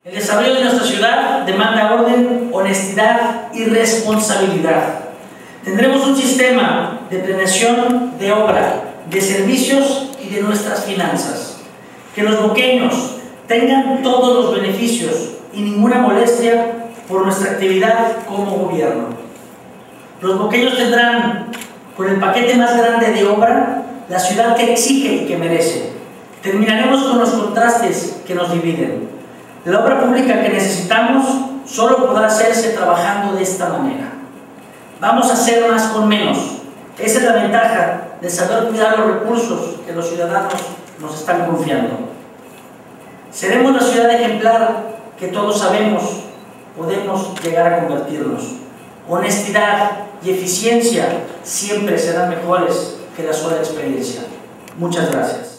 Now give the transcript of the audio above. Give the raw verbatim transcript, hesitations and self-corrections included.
El desarrollo de nuestra ciudad demanda orden, honestidad y responsabilidad. Tendremos un sistema de planeación de obra, de servicios y de nuestras finanzas. Que los boqueños tengan todos los beneficios y ninguna molestia por nuestra actividad como gobierno. Los boqueños tendrán, con el paquete más grande de obra, la ciudad que exige y que merece. Terminaremos con los contrastes que nos dividen. La obra pública que necesitamos solo podrá hacerse trabajando de esta manera. Vamos a hacer más con menos. Esa es la ventaja de saber cuidar los recursos que los ciudadanos nos están confiando. Seremos la ciudad ejemplar que todos sabemos podemos llegar a convertirnos. Honestidad y eficiencia siempre serán mejores que la sola experiencia. Muchas gracias.